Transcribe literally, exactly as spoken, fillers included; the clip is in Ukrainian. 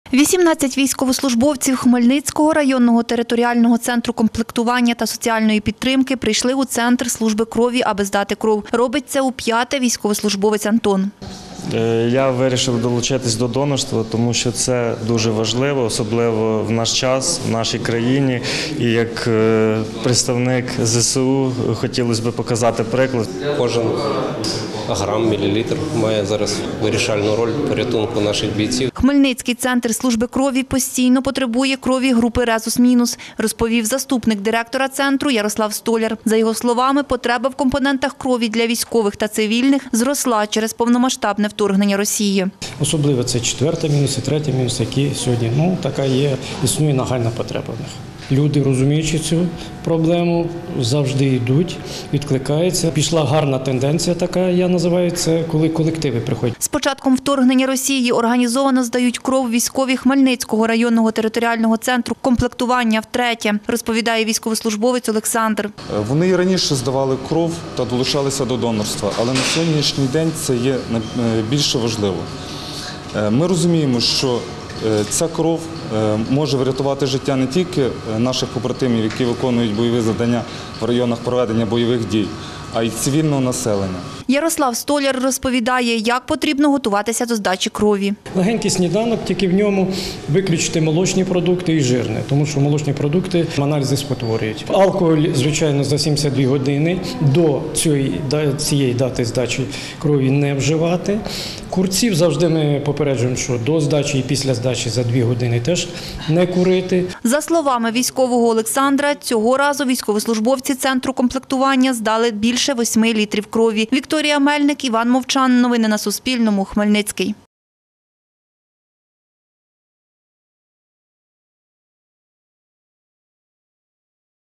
вісімнадцять військовослужбовців Хмельницького районного територіального центру комплектування та соціальної підтримки прийшли у центр служби крові, аби здати кров. Робить це у п'яте військовослужбовець Антон. Я вирішив долучитись до донорства, тому що це дуже важливо, особливо в наш час, в нашій країні. І як представник ЗСУ хотілося б показати приклад. Кожен грам, мілілітр має зараз вирішальну роль порятунку наших бійців. Хмельницький центр служби крові постійно потребує крові групи «Резус-мінус», розповів заступник директора центру Ярослав Столяр. За його словами, потреба в компонентах крові для військових та цивільних зросла через повномасштабне вторгнення Росії. Особливо це четверта мінус і третя мінус, які сьогодні, ну, така є, існує нагальна потреба в них. Люди, розуміючи цю проблему, завжди йдуть, відкликаються. Пішла гарна тенденція така, я називаю це, коли колективи приходять. З початком вторгнення Росії організовано здають кров військові Хмельницького районного територіального центру комплектування втретє, розповідає військовослужбовець Олександр. Вони і раніше здавали кров та долучалися до донорства, але на сьогоднішній день це є більше важливо. Ми розуміємо, що ця кров може врятувати життя не тільки наших побратимів, які виконують бойові завдання в районах проведення бойових дій, а й цивільного населення. Ярослав Столяр розповідає, як потрібно готуватися до здачі крові. Легенький сніданок, тільки в ньому виключити молочні продукти і жирне, тому що молочні продукти аналізи спотворюють. Алкоголь, звичайно, за сімдесят дві години до цієї, цієї дати здачі крові не вживати. Курців завжди ми попереджуємо, що до здачі і після здачі за дві години теж не курити. За словами військового Олександра, цього разу військовослужбовці центру комплектування здали більше восьми літрів крові. Вікторія Мельник, Іван Мовчан. Новини на Суспільному. Хмельницький.